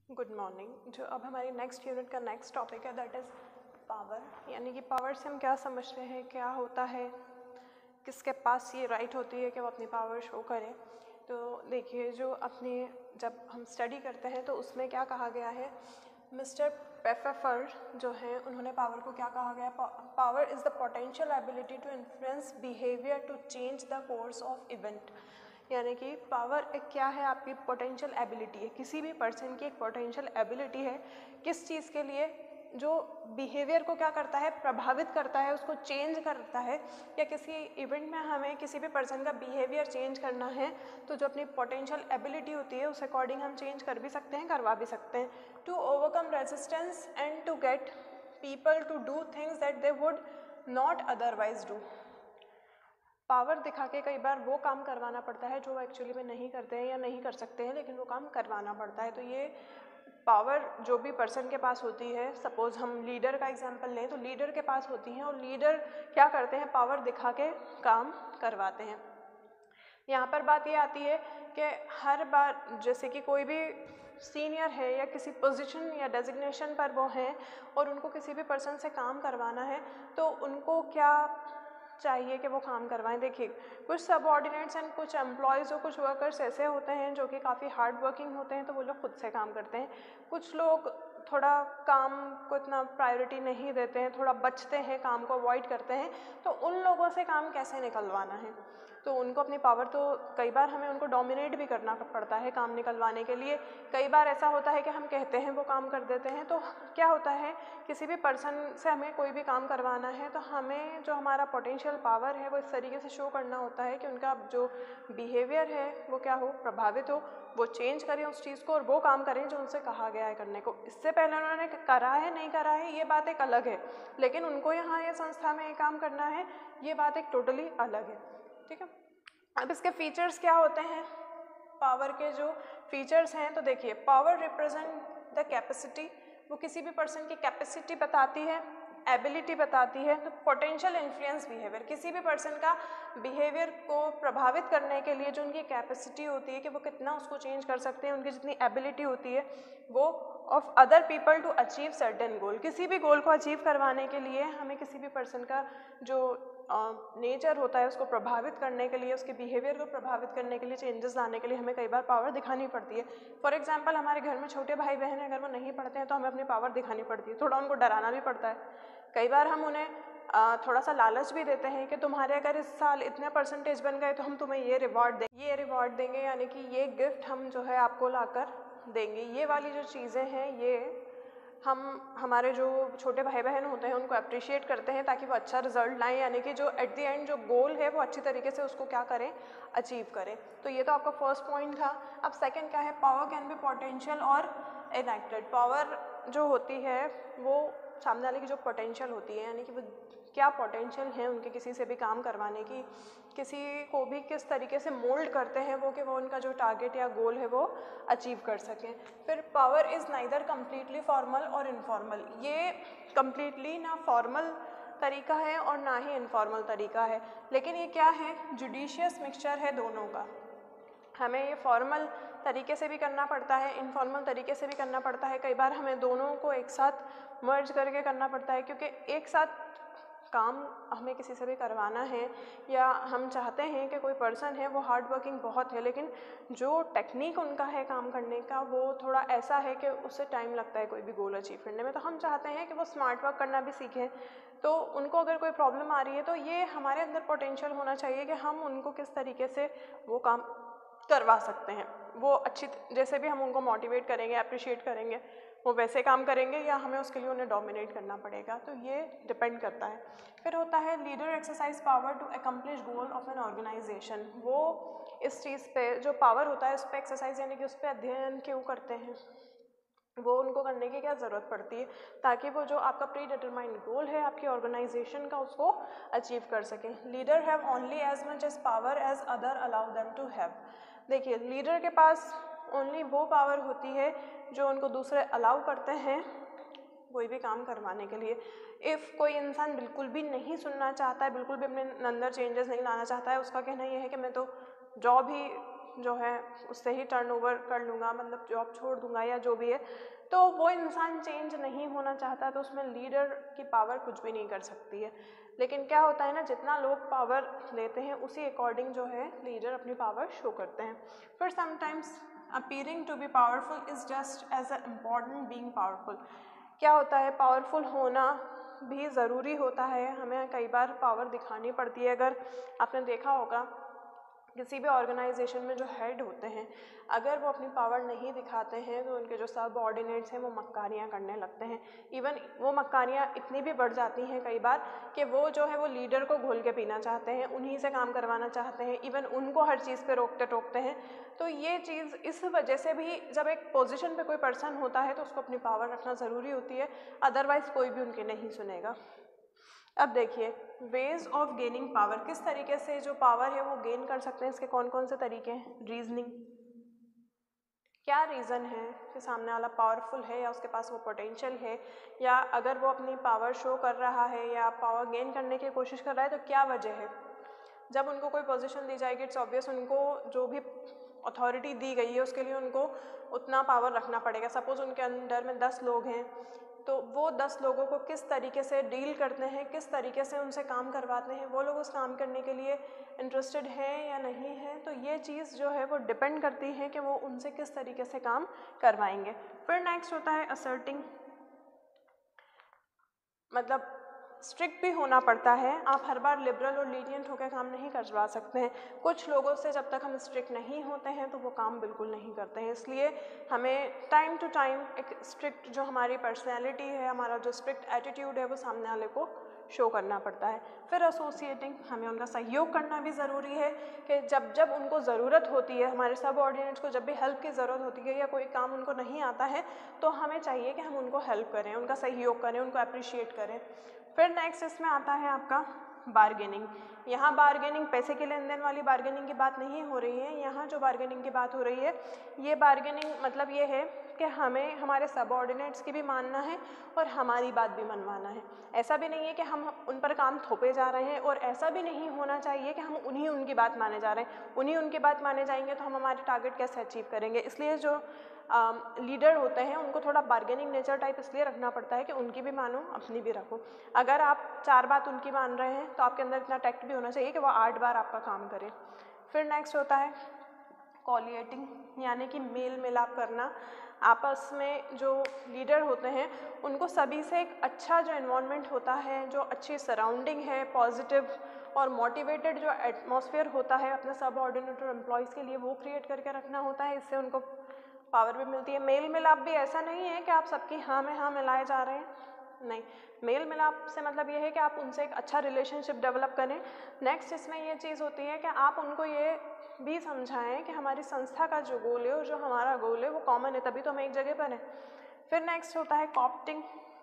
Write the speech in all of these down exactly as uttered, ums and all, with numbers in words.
Good morning. जो अब हमारी नेक्स्ट यूनिट का नेक्स्ट टॉपिक है दैट इज़ पावर, यानी कि पावर से हम क्या समझते हैं, क्या होता है, किसके पास ये राइट होती है कि वो अपनी पावर शो करें। तो देखिए, जो अपने जब हम स्टडी करते हैं तो उसमें क्या कहा गया है, मिस्टर पेफेफर जो हैं उन्होंने पावर को क्या कहा गया, power is the potential ability to influence behaviour to change the course of event. यानी कि पावर एक क्या है, आपकी पोटेंशियल एबिलिटी है, किसी भी पर्सन की एक पोटेंशियल एबिलिटी है किस चीज़ के लिए, जो बिहेवियर को क्या करता है, प्रभावित करता है, उसको चेंज करता है। या किसी इवेंट में हमें किसी भी पर्सन का बिहेवियर चेंज करना है तो जो अपनी पोटेंशियल एबिलिटी होती है उस अकॉर्डिंग हम चेंज कर भी सकते हैं, करवा भी सकते हैं। To overcome resistance and to get people to do things that they would not otherwise do. Power दिखा के कई बार वो काम करवाना पड़ता है जो वो एक्चुअली में नहीं करते हैं या नहीं कर सकते हैं, लेकिन वो काम करवाना पड़ता है। तो ये पावर जो भी पर्सन के पास होती है, सपोज़ हम लीडर का एग्जांपल लें तो लीडर के पास होती हैं और लीडर क्या करते हैं, पावर दिखा के काम करवाते हैं। यहाँ पर बात ये आती है कि हर बार जैसे कि कोई भी सीनियर है या किसी पोजीशन या डेजिग्नेशन पर वो हैं और उनको किसी भी पर्सन से काम करवाना है तो उनको क्या चाहिए कि वो काम करवाएं। देखिए, कुछ सबऑर्डिनेट्स एंड कुछ एम्प्लॉयज़ और कुछ वर्कर्स ऐसे होते हैं जो कि काफ़ी हार्ड वर्किंग होते हैं तो वो लोग खुद से काम करते हैं। कुछ लोग थोड़ा काम को इतना प्रायोरिटी नहीं देते हैं, थोड़ा बचते हैं, काम को अवॉइड करते हैं। तो उन लोगों से काम कैसे निकलवाना है, तो उनको अपनी पावर तो कई बार हमें उनको डोमिनेट भी करना पड़ता है काम निकलवाने के लिए। कई बार ऐसा होता है कि हम कहते हैं वो काम कर देते हैं। तो क्या होता है, किसी भी पर्सन से हमें कोई भी काम करवाना है तो हमें जो हमारा पोटेंशियल पावर है वो इस तरीके से शो करना होता है कि उनका जो बिहेवियर है वो क्या हो, प्रभावित हो, वो चेंज करें उस चीज़ को और वो काम करें जो उनसे कहा गया है करने को। इससे पहले उन्होंने करा है नहीं करा है ये बात एक अलग है, लेकिन उनको यहाँ ये संस्था में ये काम करना है ये बात एक टोटली अलग है। ठीक है, अब इसके फीचर्स क्या होते हैं, पावर के जो फीचर्स हैं, तो देखिए, पावर रिप्रेजेंट द कैपेसिटी, वो किसी भी पर्सन की कैपेसिटी बताती है, एबिलिटी बताती है। तो पोटेंशियल इन्फ्लुएंस बिहेवियर, किसी भी पर्सन का बिहेवियर को प्रभावित करने के लिए जो उनकी कैपेसिटी होती है कि वो कितना उसको चेंज कर सकते हैं, उनकी जितनी एबिलिटी होती है वो of other people to achieve certain goal. किसी भी गोल को अचीव करवाने के लिए हमें किसी भी पर्सन का जो नेचर uh, होता है उसको प्रभावित करने के लिए, उसके बिहेवियर को प्रभावित करने के लिए, चेंजेस लाने के लिए हमें कई बार पावर दिखानी पड़ती है। फॉर एग्जांपल, हमारे घर में छोटे भाई बहन हैं, अगर वो नहीं पढ़ते हैं तो हमें अपनी पावर दिखानी पड़ती है, थोड़ा उनको डराना भी पड़ता है। कई बार हम उन्हें आ, थोड़ा सा लालच भी देते हैं कि तुम्हारे अगर इस साल इतने परसेंटेज बन गए तो हम तुम्हें ये रिवॉर्ड देंगे, ये रिवॉर्ड देंगे, यानी कि ये गिफ्ट हम जो है आपको लाकर देंगे। ये वाली जो चीज़ें हैं ये हम हमारे जो छोटे भाई बहन होते हैं उनको अप्रिशिएट करते हैं ताकि वो अच्छा रिजल्ट लाएं, यानी कि जो एट द एंड जो गोल है वो अच्छी तरीके से उसको क्या करें, अचीव करें। तो ये तो आपका फर्स्ट पॉइंट था। अब सेकंड क्या है, पावर कैन बी पोटेंशियल और इनएक्टेड। पावर जो होती है वो सामने वाले की जो पोटेंशियल होती है, यानी कि वो क्या पोटेंशियल है उनके किसी से भी काम करवाने की, किसी को भी किस तरीके से मोल्ड करते हैं वो कि वो उनका जो टारगेट या गोल है वो अचीव कर सकें। फिर power is neither completely formal और इनफॉर्मल। ये कम्प्लीटली ना फॉर्मल तरीका है और ना ही इनफॉर्मल तरीका है, लेकिन ये क्या है, जुडिशियस मिक्सचर है दोनों का। हमें ये फॉर्मल तरीके से भी करना पड़ता है, इनफॉर्मल तरीके से भी करना पड़ता है। कई बार हमें दोनों को एक साथ मर्ज करके करना पड़ता है, क्योंकि एक साथ काम हमें किसी से भी करवाना है या हम चाहते हैं कि कोई पर्सन है वो हार्ड वर्किंग बहुत है लेकिन जो टेक्निक उनका है काम करने का वो थोड़ा ऐसा है कि उससे टाइम लगता है कोई भी गोल अचीव करने में, तो हम चाहते हैं कि वो स्मार्ट वर्क करना भी सीखें। तो उनको अगर कोई प्रॉब्लम आ रही है तो ये हमारे अंदर पोटेंशियल होना चाहिए कि हम उनको किस तरीके से वो काम करवा सकते हैं। वो अच्छी जैसे भी हम उनको मोटिवेट करेंगे, अप्रिशिएट करेंगे, वो वैसे काम करेंगे या हमें उसके लिए उन्हें डोमिनेट करना पड़ेगा, तो ये डिपेंड करता है। फिर होता है leader exercise power to accomplish goal of an organisation. वो इस चीज़ पे जो पावर होता है उस पर एक्सरसाइज यानी कि उस पर अध्ययन क्यों करते हैं, वो उनको करने की क्या ज़रूरत पड़ती है ताकि वो जो आपका प्री डिटरमाइंड गोल है आपकी ऑर्गेनाइजेशन का उसको अचीव कर सकें। Leader have only as much as power as other allow them to have. देखिए, लीडर के पास ओनली वो पावर होती है जो उनको दूसरे अलाउ करते हैं कोई भी काम करवाने के लिए। इफ़ कोई इंसान बिल्कुल भी नहीं सुनना चाहता है, बिल्कुल भी अपने अंदर चेंजेस नहीं लाना चाहता है, उसका कहना यह है कि मैं तो जॉब ही जो है उससे ही टर्नओवर कर लूँगा, मतलब जॉब छोड़ दूँगा या जो भी है, तो वो इंसान चेंज नहीं होना चाहता, तो उसमें लीडर की पावर कुछ भी नहीं कर सकती है। लेकिन क्या होता है ना, जितना लोग पावर लेते हैं उसी अकॉर्डिंग जो है लीडर अपनी पावर शो करते हैं। फिर sometimes appearing to be powerful is just as a important being powerful. क्या होता है, पावरफुल होना भी ज़रूरी होता है, हमें कई बार पावर दिखानी पड़ती है। अगर आपने देखा होगा किसी भी ऑर्गेनाइजेशन में जो हेड होते हैं, अगर वो अपनी पावर नहीं दिखाते हैं तो उनके जो सब ऑर्डिनेट्स हैं वो मक्कारियाँ करने लगते हैं। इवन वो मक्कारियाँ इतनी भी बढ़ जाती हैं कई बार कि वो जो है वो लीडर को घोल के पीना चाहते हैं, उन्हीं से काम करवाना चाहते हैं, इवन उनको हर चीज़ पे रोकते टोकते हैं। तो ये चीज़ इस वजह से भी, जब एक पोजीशन पे कोई पर्सन होता है तो उसको अपनी पावर रखना ज़रूरी होती है, अदरवाइज़ कोई भी उनकी नहीं सुनेगा। अब देखिए वेज ऑफ गेनिंग पावर, किस तरीके से जो पावर है वो गेन कर सकते हैं, इसके कौन कौन से तरीके हैं। रीजनिंग, क्या रीज़न है कि सामने वाला पावरफुल है या उसके पास वो पोटेंशियल है, या अगर वो अपनी पावर शो कर रहा है या पावर गेन करने की कोशिश कर रहा है तो क्या वजह है। जब उनको कोई पोजीशन दी जाएगी इट्स ऑब्वियस उनको जो भी अथॉरिटी दी गई है उसके लिए उनको उतना पावर रखना पड़ेगा। सपोज़ उनके अंडर में दस लोग हैं, तो वो दस लोगों को किस तरीके से डील करते हैं, किस तरीके से उनसे काम करवाते हैं, वो लोग उस काम करने के लिए इंटरेस्टेड हैं या नहीं हैं, तो ये चीज़ जो है वो डिपेंड करती है कि वो उनसे किस तरीके से काम करवाएंगे। फिर नेक्स्ट होता है असर्टिंग, मतलब स्ट्रिक्ट भी होना पड़ता है। आप हर बार लिबरल और लीनियंट होकर काम नहीं करवा सकते हैं। कुछ लोगों से जब तक हम स्ट्रिक्ट नहीं होते हैं तो वो काम बिल्कुल नहीं करते हैं, इसलिए हमें टाइम टू टाइम एक स्ट्रिक्ट जो हमारी पर्सनैलिटी है, हमारा जो स्ट्रिक्ट एटीट्यूड है वो सामने वाले को शो करना पड़ता है। फिर एसोसिएटिंग, हमें उनका सहयोग करना भी ज़रूरी है कि जब जब उनको ज़रूरत होती है, हमारे सब ऑर्डिनेट्स को जब भी हेल्प की ज़रूरत होती है या कोई काम उनको नहीं आता है तो हमें चाहिए कि हम उनको हेल्प करें, उनका सहयोग करें, उनको अप्रिशिएट करें। फिर नेक्स्ट इसमें आता है आपका बार्गेनिंग। यहाँ बार्गेनिंग पैसे के लेन देन वाली बार्गेनिंग की बात नहीं हो रही है, यहाँ जो बार्गेनिंग की बात हो रही है ये बार्गेनिंग मतलब ये है कि हमें हमारे सबऑर्डिनेट्स की भी मानना है और हमारी बात भी मनवाना है। ऐसा भी नहीं है कि हम उन पर काम थोपे जा रहे हैं, और ऐसा भी नहीं होना चाहिए कि हम उन्हीं उनकी बात माने जा रहे हैं। उन्हीं उनकी बात माने जाएंगे तो हम हमारे टारगेट कैसे अचीव करेंगे। इसलिए जो लीडर um, होते हैं उनको थोड़ा बार्गेनिंग नेचर टाइप इसलिए रखना पड़ता है कि उनकी भी मानो अपनी भी रखो। अगर आप चार बात उनकी मान रहे हैं तो आपके अंदर इतना टैक्ट भी होना चाहिए कि वो आठ बार आपका काम करे। फिर नेक्स्ट होता है कॉलिएटिंग, यानी कि मेल मिलाप करना। आपस में जो लीडर होते हैं उनको सभी से एक अच्छा जो एनवायरनमेंट होता है, जो अच्छी सराउंडिंग है, पॉजिटिव और मोटिवेटेड जो एटमॉस्फेयर होता है अपने सब ऑर्डिनेट और एम्प्लॉयज़ के लिए, वो क्रिएट करके रखना होता है। इससे उनको पावर भी मिलती है। मेल मिलाप भी ऐसा नहीं है कि आप सबकी हाँ में हाँ मिलाए जा रहे हैं, नहीं। मेल मिलाप से मतलब ये है कि आप उनसे एक अच्छा रिलेशनशिप डेवलप करें। नेक्स्ट इसमें ये चीज़ होती है कि आप उनको ये भी समझाएं कि हमारी संस्था का जो गोल है और जो हमारा गोल है वो कॉमन है, तभी तो हम एक जगह पर हैं। फिर नेक्स्ट होता है कॉप्टिंग,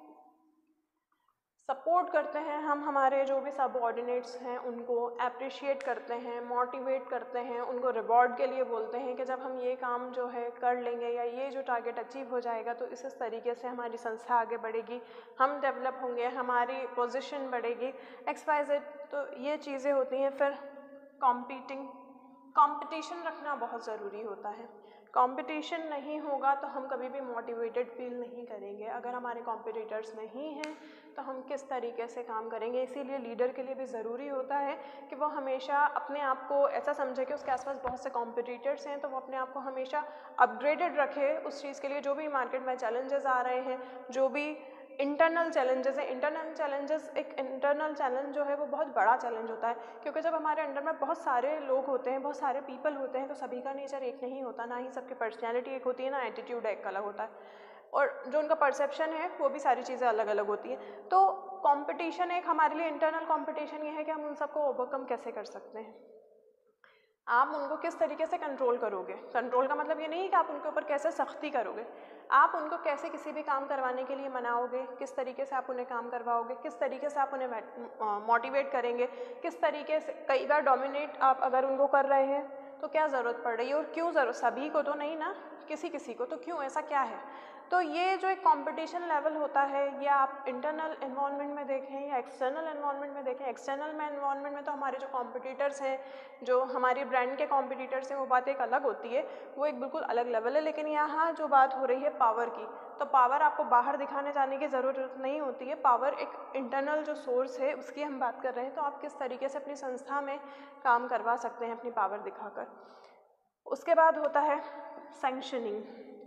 सपोर्ट करते हैं हम हमारे जो भी सबऑर्डिनेट्स हैं उनको अप्रिशिएट करते हैं, मोटिवेट करते हैं, उनको रिवॉर्ड के लिए बोलते हैं कि जब हम ये काम जो है कर लेंगे या ये जो टारगेट अचीव हो जाएगा तो इस इस तरीके से हमारी संस्था आगे बढ़ेगी, हम डेवलप होंगे, हमारी पोजीशन बढ़ेगी, एक्स वाई जेड। तो ये चीज़ें होती हैं। फिर कॉम्पीटिंग, कंपटीशन रखना बहुत ज़रूरी होता है। कंपटीशन नहीं होगा तो हम कभी भी मोटिवेटेड फील नहीं करेंगे। अगर हमारे कॉम्पिटिटर्स नहीं हैं तो हम किस तरीके से काम करेंगे। इसीलिए लीडर के लिए भी ज़रूरी होता है कि वो हमेशा अपने आप को ऐसा समझे कि उसके आसपास बहुत से कॉम्पिटिटर्स हैं, तो वो अपने आप को हमेशा अपग्रेडेड रखे उस चीज़ के लिए। जो भी मार्केट में चैलेंजेस आ रहे हैं, जो भी इंटरनल चैलेंजेस है, इंटरनल चैलेंजेस एक इंटरनल चैलेंज जो है वो बहुत बड़ा चैलेंज होता है, क्योंकि जब हमारे अंडर में बहुत सारे लोग होते हैं, बहुत सारे पीपल होते हैं, तो सभी का नेचर एक नहीं होता, ना ही सबकी पर्सनैलिटी एक होती है, ना एटीट्यूड एक अलग होता है, और जो उनका परसेप्शन है वो भी सारी चीज़ें अलग अलग होती हैं। तो कंपटीशन एक हमारे लिए इंटरनल कंपटीशन ये है कि हम उन सबको ओवरकम कैसे कर सकते हैं। आप उनको किस तरीके से कंट्रोल करोगे। कंट्रोल का मतलब ये नहीं है कि आप उनके ऊपर कैसे सख्ती करोगे, आप उनको कैसे किसी भी काम करवाने के लिए मनाओगे, किस तरीके से आप उन्हें काम करवाओगे, किस तरीके से आप उन्हें मोटिवेट करेंगे, किस तरीके से। कई बार डोमिनेट आप अगर उनको कर रहे हैं तो क्या ज़रूरत पड़ रही है और क्यों ज़रूरत, सभी को तो नहीं ना, किसी किसी को, तो क्यों, ऐसा क्या है। तो ये जो एक कंपटीशन लेवल होता है, या आप इंटरनल एनवायरनमेंट में देखें या एक्सटर्नल एनवायरनमेंट में देखें, एक्सटर्नल में एनवायरनमेंट में तो हमारे जो कॉम्पिटिटर्स हैं, जो हमारी ब्रांड के कॉम्पिटिटर्स हैं, वो बात एक अलग होती है, वो एक बिल्कुल अलग लेवल है। लेकिन यहाँ जो बात हो रही है पावर की, तो पावर आपको बाहर दिखाने जाने की ज़रूरत नहीं होती है। पावर एक इंटरनल जो सोर्स है उसकी हम बात कर रहे हैं, तो आप किस तरीके से अपनी संस्था में काम करवा सकते हैं अपनी पावर दिखाकर। उसके बाद होता है सैंक्शनिंग।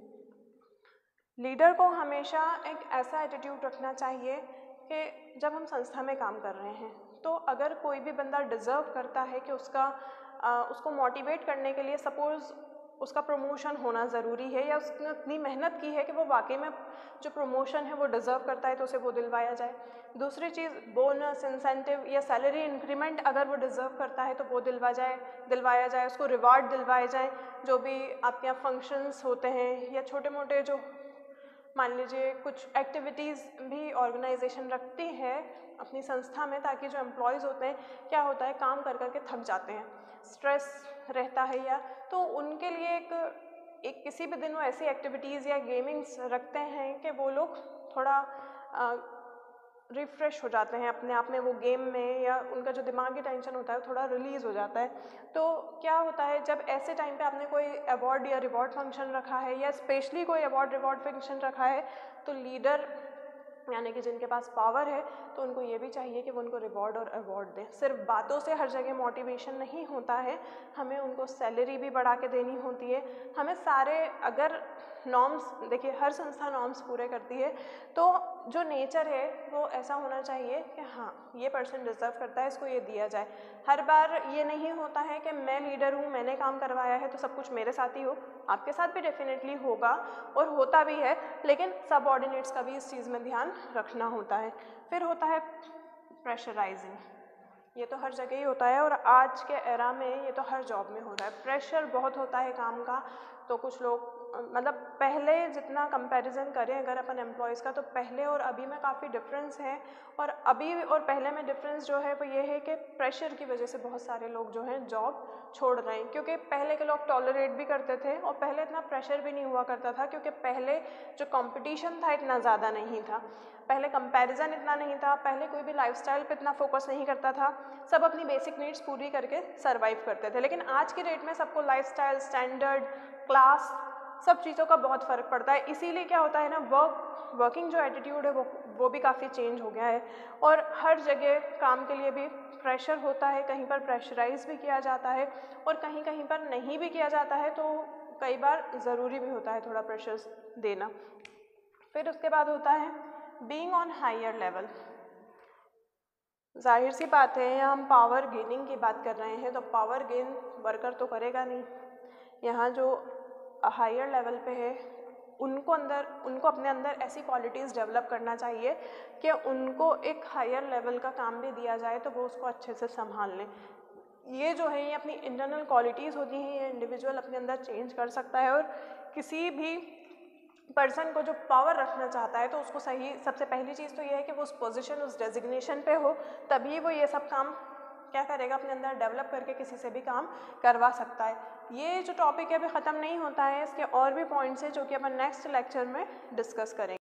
लीडर को हमेशा एक ऐसा एटीट्यूड रखना चाहिए कि जब हम संस्था में काम कर रहे हैं, तो अगर कोई भी बंदा डिज़र्व करता है कि उसका आ, उसको मोटिवेट करने के लिए सपोज़ उसका प्रमोशन होना ज़रूरी है, या उसने इतनी मेहनत की है कि वो वाकई में जो प्रमोशन है वो डिज़र्व करता है, तो उसे वो दिलवाया जाए। दूसरी चीज़, बोनस, इंसेंटिव या सैलरी इंक्रीमेंट अगर वो डिज़र्व करता है तो वो दिलवा जाए दिलवाया जाए उसको रिवार्ड दिलवाए जाए। जो भी आपके यहाँ फंक्शंस होते हैं या छोटे मोटे जो मान लीजिए कुछ एक्टिविटीज़ भी ऑर्गेनाइजेशन रखती है अपनी संस्था में, ताकि जो एम्प्लॉयज़ होते हैं, क्या होता है, काम कर कर के थक जाते हैं, स्ट्रेस रहता है, या तो उनके लिए एक एक किसी भी दिन वो ऐसी एक्टिविटीज़ या गेमिंग्स रखते हैं कि वो लोग थोड़ा रिफ़्रेश हो जाते हैं अपने आप में, वो गेम में, या उनका जो दिमागी टेंशन होता है वो थोड़ा रिलीज़ हो जाता है। तो क्या होता है, जब ऐसे टाइम पे आपने कोई अवार्ड या रिवॉर्ड फंक्शन रखा है, या स्पेशली कोई अवार्ड रिवॉर्ड फंक्शन रखा है, तो लीडर यानी कि जिनके पास पावर है, तो उनको ये भी चाहिए कि वो उनको रिवॉर्ड और अवार्ड दें। सिर्फ बातों से हर जगह मोटिवेशन नहीं होता है, हमें उनको सैलरी भी बढ़ा के देनी होती है। हमें सारे, अगर नॉर्म्स, देखिए हर संस्था नॉर्म्स पूरे करती है, तो जो नेचर है वो ऐसा होना चाहिए कि हाँ, ये पर्सन डिज़र्व करता है, इसको ये दिया जाए। हर बार ये नहीं होता है कि मैं लीडर हूँ, मैंने काम करवाया है तो सब कुछ मेरे साथ ही हो। आपके साथ भी डेफिनेटली होगा और होता भी है, लेकिन सबऑर्डिनेट्स का भी इस चीज़ में ध्यान रखना होता है। फिर होता है प्रेशराइजिंग। ये तो हर जगह ही होता है, और आज के एरा में ये तो हर जॉब में होता है। प्रेशर बहुत होता है काम का। तो कुछ लोग, मतलब पहले जितना कंपैरिजन करें अगर अपन एम्प्लॉयज़ का, तो पहले और अभी में काफ़ी डिफरेंस है। और अभी और पहले में डिफरेंस जो है वो ये है कि प्रेशर की वजह से बहुत सारे लोग जो हैं जॉब छोड़ रहे हैं, क्योंकि पहले के लोग टॉलरेट भी करते थे और पहले इतना प्रेशर भी नहीं हुआ करता था, क्योंकि पहले जो कंपटीशन था इतना ज़्यादा नहीं था, पहले कंपैरिजन इतना नहीं था, पहले कोई भी लाइफस्टाइल पे इतना फोकस नहीं करता था, सब अपनी बेसिक नीड्स पूरी करके सर्वाइव करते थे। लेकिन आज की डेट में सबको लाइफस्टाइल, स्टैंडर्ड, क्लास, सब चीज़ों का बहुत फ़र्क पड़ता है। इसीलिए क्या होता है ना, वर्क वर्किंग जो एटीट्यूड है वो वो भी काफ़ी चेंज हो गया है, और हर जगह काम के लिए भी प्रेशर होता है। कहीं पर प्रेशराइज भी किया जाता है और कहीं कहीं पर नहीं भी किया जाता है, तो कई बार ज़रूरी भी होता है थोड़ा प्रेशर देना। फिर उसके बाद होता है बीइंग ऑन हायर लेवल। जाहिर सी बात है, यहाँ हम पावर गेनिंग की बात कर रहे हैं, तो पावर गेन वर्कर तो करेगा नहीं। यहाँ जो हायर लेवल पे है, उनको अंदर उनको अपने अंदर ऐसी क्वालिटीज़ डेवलप करना चाहिए कि उनको एक हायर लेवल का काम भी दिया जाए तो वो उसको अच्छे से संभाल लें। ये जो है, ये अपनी इंटरनल क्वालिटीज़ होती हैं, ये इंडिविजुअल अपने अंदर चेंज कर सकता है। और किसी भी पर्सन को जो पावर रखना चाहता है, तो उसको सही, सबसे पहली चीज़ तो ये है कि वो उस पोजीशन, उस डेजिग्नेशन पे हो, तभी वो ये सब काम क्या करेगा, अपने अंदर डेवलप करके किसी से भी काम करवा सकता है। ये जो टॉपिक है अभी ख़त्म नहीं होता है, इसके और भी पॉइंट्स हैं जो कि अपन नेक्स्ट लेक्चर में डिस्कस करेंगे।